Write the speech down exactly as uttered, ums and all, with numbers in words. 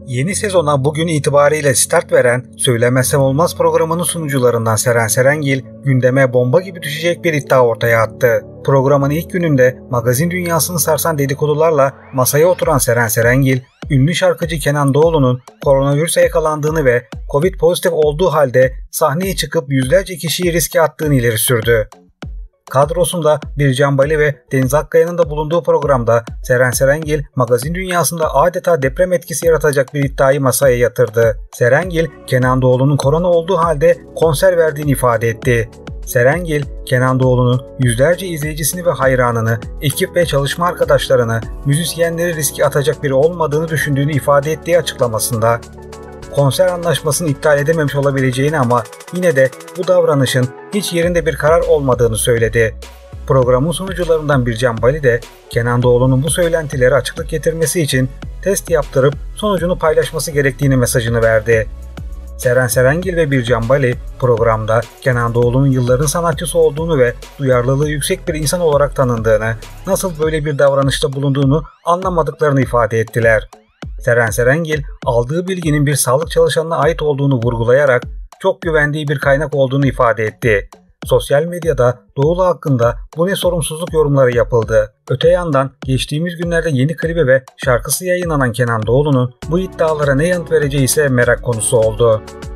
Yeni sezona bugün itibariyle start veren Söylemezsem Olmaz programının sunucularından Seren Serengil, gündeme bomba gibi düşecek bir iddia ortaya attı. Programın ilk gününde magazin dünyasını sarsan dedikodularla masaya oturan Seren Serengil, ünlü şarkıcı Kenan Doğulu'nun koronavirüse yakalandığını ve Covid pozitif olduğu halde sahneye çıkıp yüzlerce kişiyi riske attığını ileri sürdü. Kadrosunda Bircan Bali ve Deniz Akkaya'nın da bulunduğu programda Seren Serengil, magazin dünyasında adeta deprem etkisi yaratacak bir iddiayı masaya yatırdı. Serengil, Kenan Doğulu'nun korona olduğu halde konser verdiğini ifade etti. Serengil, Kenan Doğulu'nun yüzlerce izleyicisini ve hayranını, ekip ve çalışma arkadaşlarını, müzisyenleri riske atacak biri olmadığını düşündüğünü ifade ettiği açıklamasında, konser anlaşmasını iptal edememiş olabileceğini ama yine de bu davranışın hiç yerinde bir karar olmadığını söyledi. Programın sunucularından Bircan Bali de Kenan Doğulu'nun bu söylentileri açıklık getirmesi için test yaptırıp sonucunu paylaşması gerektiğini mesajını verdi. Seren Serengil ve Bircan Bali programda Kenan Doğulu'nun yılların sanatçısı olduğunu ve duyarlılığı yüksek bir insan olarak tanındığını, nasıl böyle bir davranışta bulunduğunu anlamadıklarını ifade ettiler. Seren Serengil, aldığı bilginin bir sağlık çalışanına ait olduğunu vurgulayarak çok güvendiği bir kaynak olduğunu ifade etti. Sosyal medyada Doğulu hakkında bu ne sorumsuzluk yorumları yapıldı. Öte yandan geçtiğimiz günlerde yeni klibi ve şarkısı yayınlanan Kenan Doğulu'nun bu iddialara ne yanıt vereceği ise merak konusu oldu.